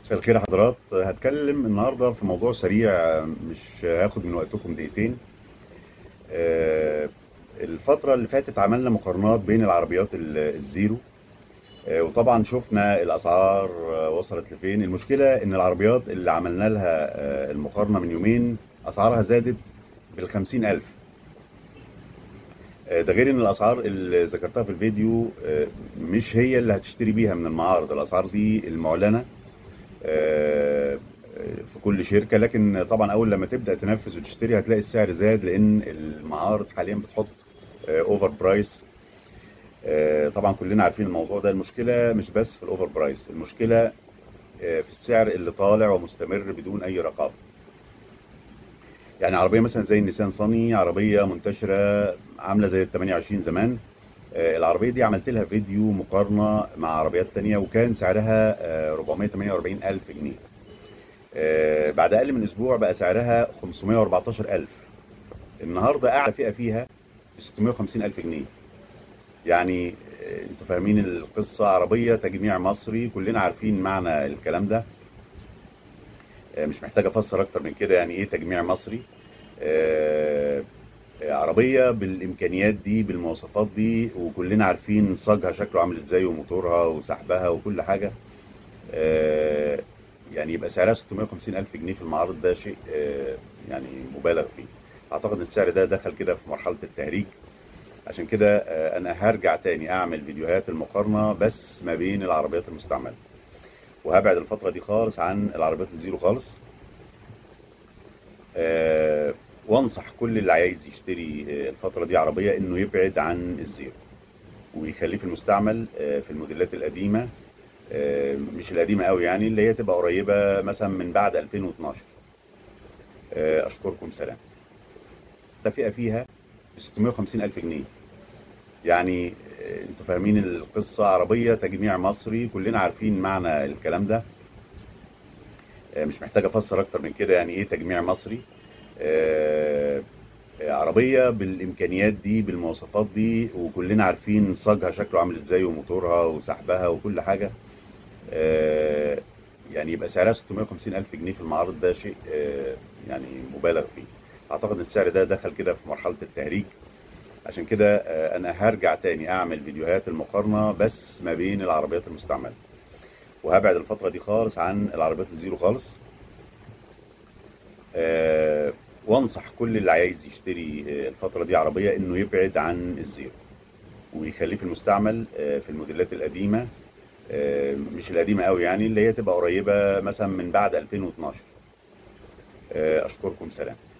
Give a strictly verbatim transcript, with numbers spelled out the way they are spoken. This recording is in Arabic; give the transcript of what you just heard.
مساء الخير يا حضرات. هتكلم النهارده في موضوع سريع، مش هاخد من وقتكم دقيقتين. آه، الفترة اللي فاتت عملنا مقارنات بين العربيات ال- الزيرو. آه، وطبعا شفنا الأسعار آه، وصلت لفين. المشكلة إن العربيات اللي عملنا لها آه، المقارنة من يومين أسعارها زادت بالخمسين ألف. آه، ده غير إن الأسعار اللي ذكرتها في الفيديو آه، مش هي اللي هتشتري بيها من المعارض. الأسعار دي المعلنة آه، في كل شركة، لكن طبعا أول لما تبدأ تنفذ وتشتري هتلاقي السعر زاد، لأن المعارض حاليا بتحط أوفر برايس. طبعا كلنا عارفين الموضوع ده. المشكلة مش بس في الأوفر برايس، المشكلة آه، في السعر اللي طالع ومستمر بدون أي رقابة. يعني عربية مثلا زي النيسان صني، عربية منتشرة عاملة زي ال ثمانية وعشرين زمان. آه، العربية دي عملت لها فيديو مقارنة مع عربيات تانية وكان سعرها آه، أربعمائة وثمانية وأربعين ألف جنيه. آه، بعد اقل من اسبوع بقى سعرها خمسمائة وأربعتاشر ألف. النهارده اعلى فئه فيها ستمائة وخمسين ألف جنيه. يعني آه، انتوا فاهمين القصه. عربيه تجميع مصري، كلنا عارفين معنى الكلام ده. آه، مش محتاج افسر اكتر من كده يعني ايه تجميع مصري. آه، آه، عربيه بالامكانيات دي بالمواصفات دي، وكلنا عارفين صاجها شكله عامل ازاي وموتورها وسحبها وكل حاجه. آه، يعني يبقى سعرها ستمائة وخمسين ألف جنيه في المعارض، ده شيء آه، يعني مبالغ فيه. أعتقد إن السعر ده دخل كده في مرحلة التهريج. عشان كده آه، أنا هرجع تاني أعمل فيديوهات المقارنة بس ما بين العربيات المستعملة، وهبعد الفترة دي خالص عن العربيات الزيرو خالص. آه، وانصح كل اللي عايز يشتري آه، الفترة دي عربية إنه يبعد عن الزيرو ويخليه في المستعمل، آه، في الموديلات القديمة. آه، مش القديمة قوي، يعني اللي هي تبقى قريبة مثلا من بعد ألفين واثناشر. آه، أشكركم. سلام. ده فئة فيها ستمائة وخمسين ألف جنيه. يعني آه، انتوا فاهمين القصة. عربية تجميع مصري، كلنا عارفين معنى الكلام ده. آه، مش محتاج افسر اكتر من كده يعني ايه تجميع مصري. آه، آه، عربية بالامكانيات دي بالمواصفات دي، وكلنا عارفين صاجها شكله عامل ازاي وموتورها وسحبها وكل حاجة. آه، يعني يبقى سعرها ستمائة وخمسين ألف جنيه في المعارض، ده شيء آه، يعني مبالغ فيه. أعتقد إن السعر ده دخل كده في مرحلة التهريج. عشان كده آه، أنا هرجع تاني أعمل فيديوهات المقارنة بس ما بين العربيات المستعملة، وهبعد الفترة دي خالص عن العربيات الزيرو خالص. آه، وانصح كل اللي عايز يشتري آه، الفترة دي عربية إنه يبعد عن الزيرو ويخليه في المستعمل، آه، في الموديلات القديمة. آه، مش القديمة قوي، يعني اللي هي تبقى قريبة مثلا من بعد ألفين واثناشر. آه، أشكركم. سلام.